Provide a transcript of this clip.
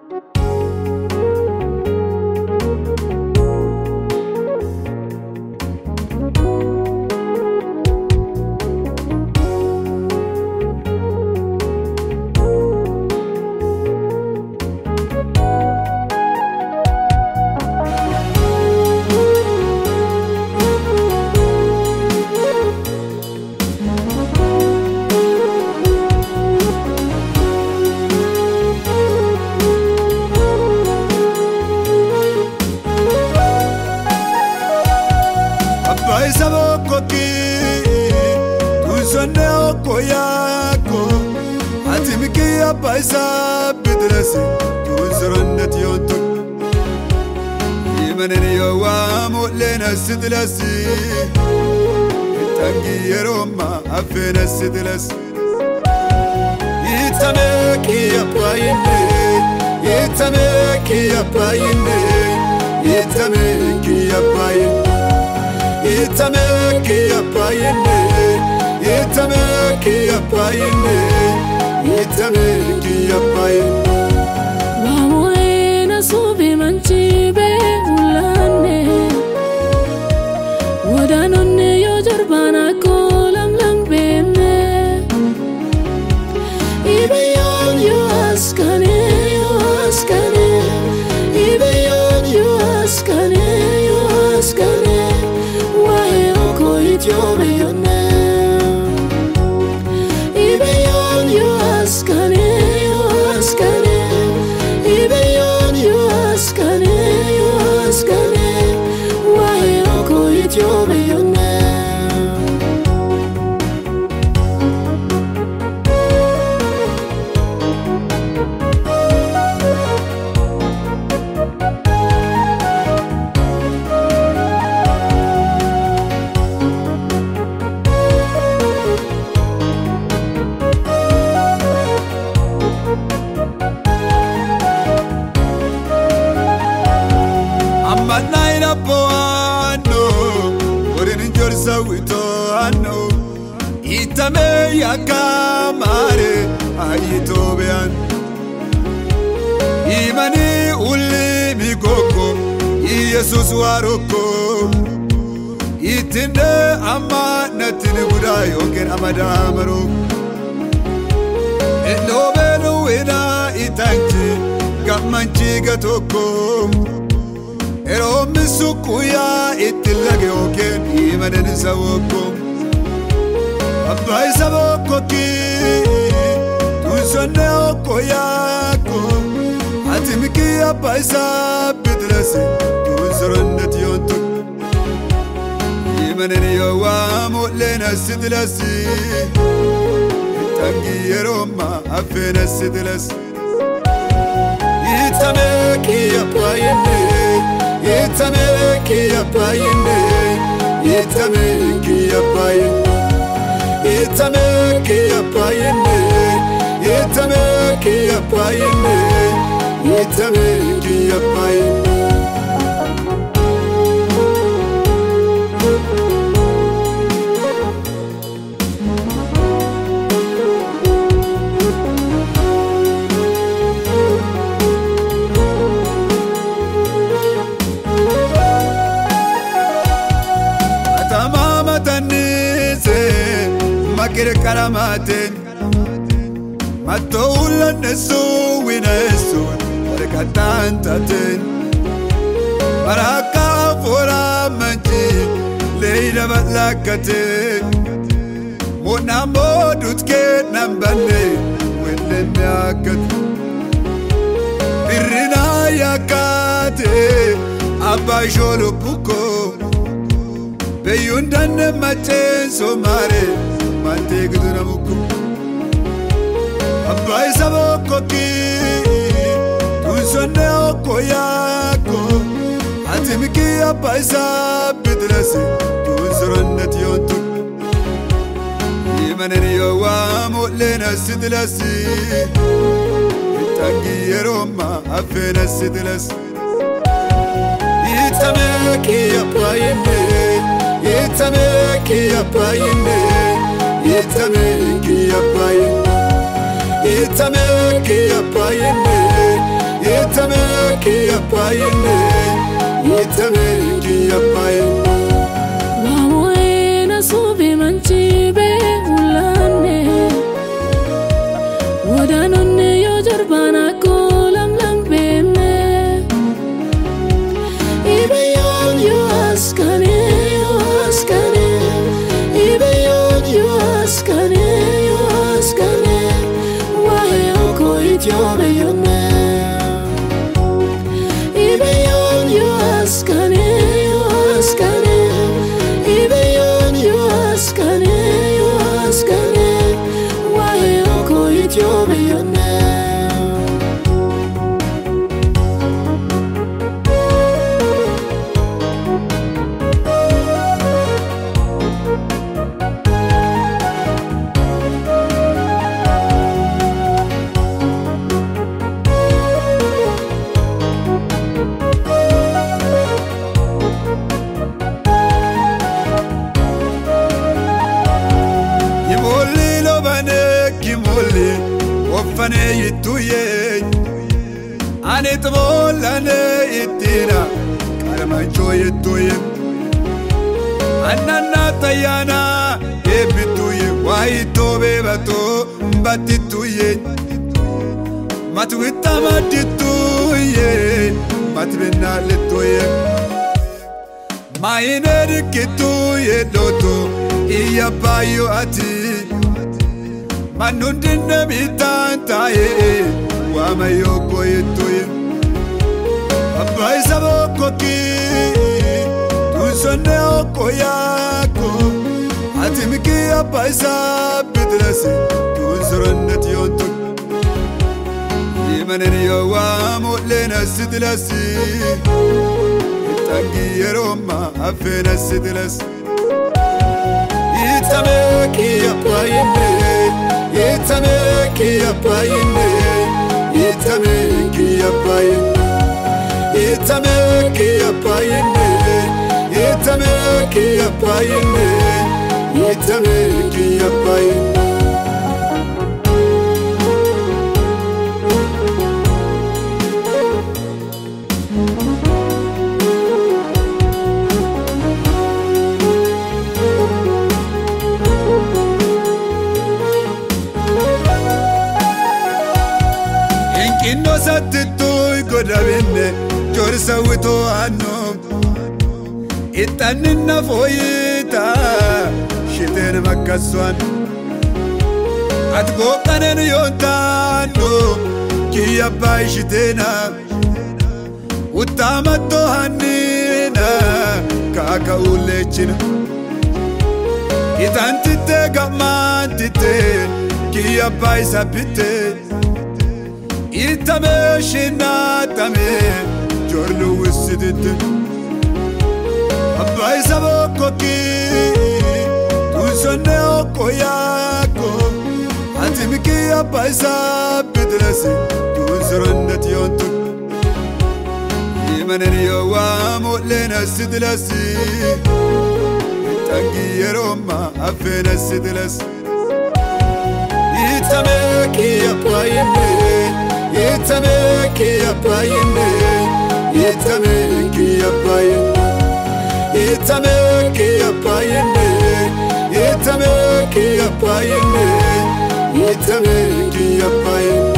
Paisa bidresi tuzrannet yontu Imaneni yawa mulena sidlasi Tangi yeroma afena sidlasi Itameki yapayinde Itameki yapayinde Itameki yapayinde Itameki yapayinde Itameki yapayinde Itameki yapayinde Wamuena subi manchibe ulane Wadanone yo jarbana kolam lambene Ibeyon yo askane Ibeyon yo askane Wahe oko ityo beyone Ibeyon yo askane Ibeyon yo askane Wahe oko ityo beyone Naina poano, orin jorsa wito ano. Itame yakamare, ayito bean. Imani uli migoko, Jesus waroko. Itinde ama natini budayo ken amadamaro. Elobelo wena itanchi, gamanchi gatoko. Ero misukuya itilage oken imanen sawoko Abai sawoko ki Tusone okoyako Atimiki abai sa bidresi Tusronnet yontu Imanen yawa mulena sidlasi Tangi yeroma afena sidlasi Itameki yapayinde Itameki yapayinde Itameki yapayinde Itameki yapayinde Itameki yapayinde Itameki yapayinde Makir karamaten Matoula nesu winesu Rekatantaten Maraka fora manji Leida batlakaten Monamo dutke nambane Wende miakat Birina yakate Abba jolo puko Beyundan maten somare Mante guduna muku Abai saboko ki Tusone okoyako Atimiki abai sa bidresi Tusronnet yontu Imaneni yawa mulena sidlasi Itangi yeroma afena sidlasi Itameki yapayinde Itameki yapayinde Itameki yapayinde Itameki yapayinde Yitameki yapayine Yitameki yapayine Wamoena subi manchibe ulane Wadanone yo jarbana kolam lambeme Ibeyon yo askane Ibeyon yo askane Wahe oko ityo beyone Ibeyon yo askane Ibeyon yo askane Wahe oko ityo beyone Ofane yituye ane tbolane yitina karamancho yituye anana tayana ebituye waitobe bato batituye matuita matituye matbena letuye maine kituye doto iya bayo ati Manundine mitantaye Wamayoko yetoye Abai saboko ki Tunsone oko yako Atimiki abai sabitlasi Tunsoronnet yonto Imaneni yowa mutlena sitlasi Itangi yeroma afena sitlasi Yitameki yapayine Yitameki yapayine Yitameki yapayine Yitameki yapayine Yitameki yapayine Yitameki yapayine Inno sattuy godabinne jorsa wito anno Itanninna foyita shiten makaswan Atgo kanen yontano kiya bay shitena Utamato hanina kaka ulechina Itantite gamantite kiya bay sapite Itame shinatame jorlu wisidit Abai saboko ki Tunsone oko yako Atimiki abai sabitlasi Tunsoronnet yonto Imaneni yowa mutlena sidlasi Itangi yeroma afena sidlasi Yitameki yapayine Yitameki yapayine Yitameki yapayine Yitameki yapayine Yitameki yapayine Yitameki yapayine